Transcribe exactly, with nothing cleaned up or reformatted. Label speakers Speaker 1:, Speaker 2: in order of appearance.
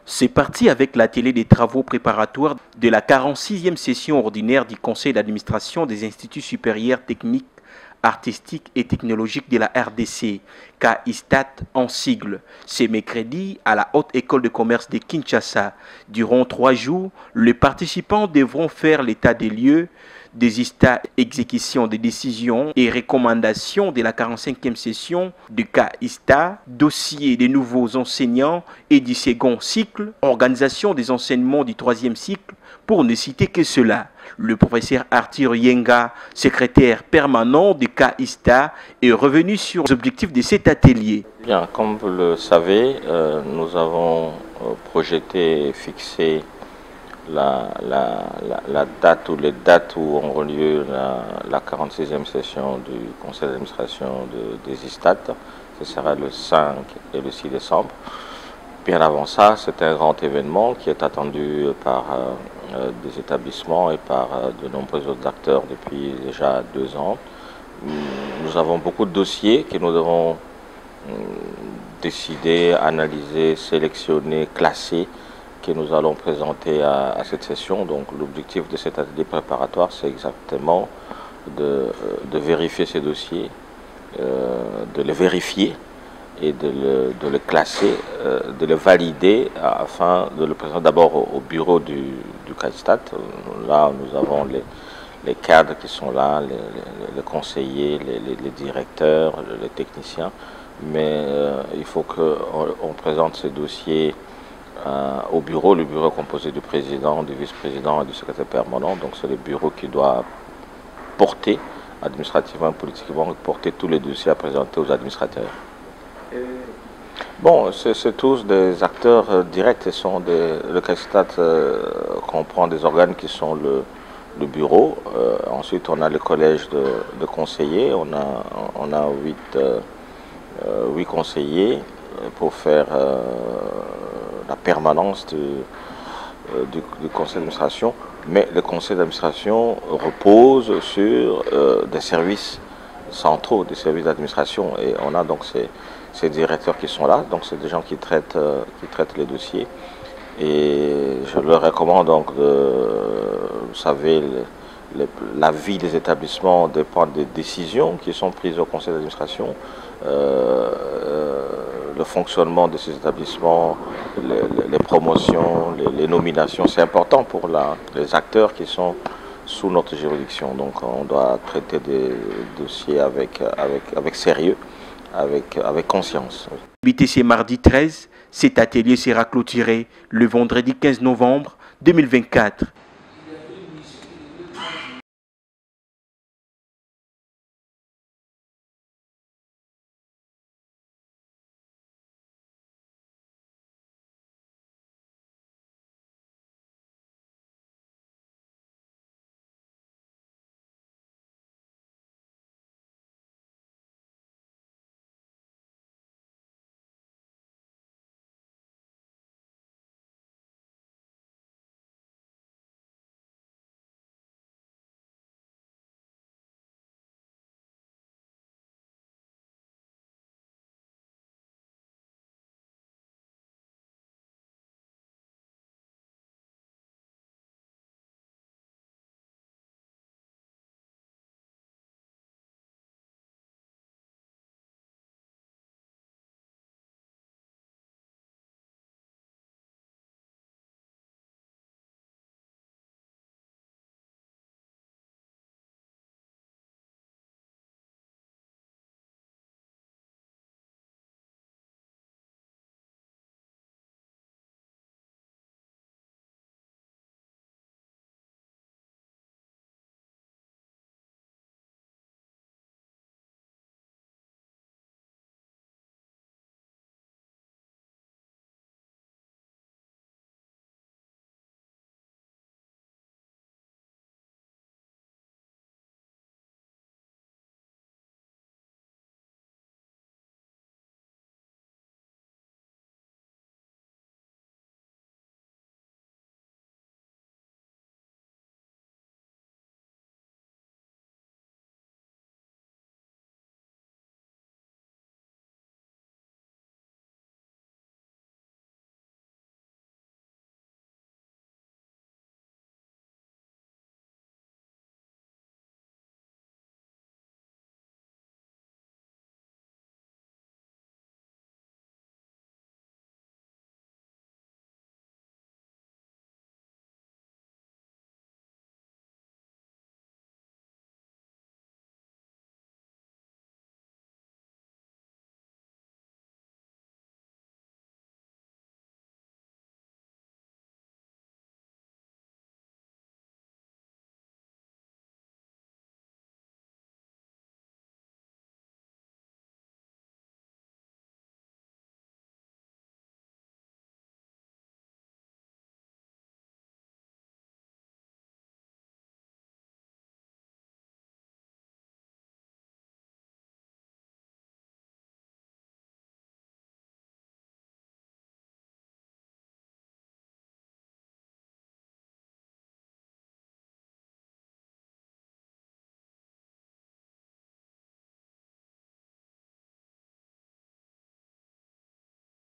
Speaker 1: C'est parti avec l'atelier des travaux préparatoires de la quarante-sixième session ordinaire du Conseil d'administration des instituts supérieurs techniques, artistiques et technologiques de la R D C, K I S T A T en sigle. C'est mercredi à la Haute École de commerce de Kinshasa. Durant trois jours, les participants devront faire l'état des lieux, des istats, exécution des décisions et recommandations de la quarante-cinquième session du K I S T A, dossier des nouveaux enseignants et du second cycle, organisation des enseignements du troisième cycle, pour ne citer que cela. Le professeur Arthur Yenga, secrétaire permanent du K I S T A, est revenu sur les objectifs de cet atelier.
Speaker 2: Bien, comme vous le savez, euh, nous avons euh, projeté et fixé La, la, la, la date ou les dates où auront lieu la, la quarante-sixième session du conseil d'administration de, des I S T A T. Ce sera le cinq et le six décembre. Bien avant ça, c'est un grand événement qui est attendu par euh, des établissements et par euh, de nombreux autres acteurs depuis déjà deux ans. Nous avons beaucoup de dossiers que nous devons euh, décider, analyser, sélectionner, classer, que nous allons présenter à, à cette session. Donc l'objectif de cet atelier préparatoire, c'est exactement de, de vérifier ces dossiers, euh, de les vérifier et de le, de le classer, euh, de le valider afin de le présenter d'abord au, au bureau du, du K I S T A T. Là, nous avons les, les cadres qui sont là, les, les, les conseillers, les, les, les directeurs, les techniciens. Mais euh, il faut qu'on on présente ces dossiers Euh, au bureau. Le bureau est composé du président, du vice-président et du secrétaire permanent. Donc c'est le bureau qui doit porter, administrativement et politiquement, porter tous les dossiers à présenter aux administrateurs. Euh... Bon, c'est tous des acteurs euh, directs. Et sont des, le K I S T A T euh, comprend des organes qui sont le, le bureau. Euh, ensuite, on a le collège de, de conseillers. On a, on a huit, euh, euh, huit conseillers pour faire euh, la permanence de, euh, du, du conseil d'administration, mais le conseil d'administration repose sur euh, des services centraux, des services d'administration, et on a donc ces, ces directeurs qui sont là, donc c'est des gens qui traitent, euh, qui traitent les dossiers, et je leur recommande donc de, vous savez, le, le, la vie des établissements dépend des décisions qui sont prises au conseil d'administration. Euh, euh, le fonctionnement de ces établissements, les, les promotions, les, les nominations, c'est important pour la, les acteurs qui sont sous notre juridiction. Donc on doit traiter des dossiers avec, avec, avec sérieux, avec, avec conscience.
Speaker 1: B T C mardi treize, cet atelier sera clôturé le vendredi quinze novembre deux mille vingt-quatre.